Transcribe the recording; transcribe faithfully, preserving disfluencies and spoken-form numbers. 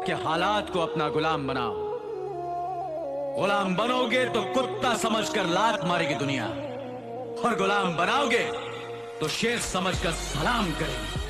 कि हालात को अपना गुलाम बनाओ। गुलाम बनोगे तो कुत्ता समझकर लात मारेगी दुनिया, और गुलाम बनाओगे तो शेर समझकर सलाम करेगी।